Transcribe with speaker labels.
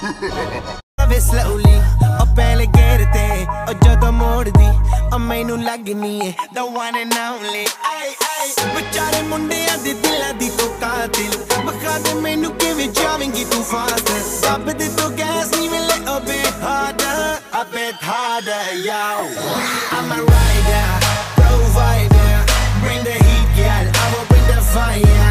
Speaker 1: ਵੇ slowly ਉਹ ਪਹਿਲੇ ਗੇਰ ਤੇ ਉਹ ਜਦੋਂ ਮੋੜਦੀ ਉਹ ਮੈਨੂੰ ਲੱਗਨੀ ਏ the one and only ਆਏ ਆਏ ਵਿਚਾਰੇ ਮੁੰਡਿਆਂ ਦੇ ਦਿਲਾਂ ਦੀ ਤੂੰ ਕਾਤਿਲ ਬਖਾ ਦੇ ਮੈਨੂੰ ਕਿਵੇਂ ਜਾਵੇਂਗੀ ਤੂੰ ਫਾਸਟ ਸਭ ਦੇ ਤੂੰ ਗੈਸ ਨਹੀਂ ਮਿਲੇ a bit harder yo I'm a rider provider bring the heat girl I will bring the fire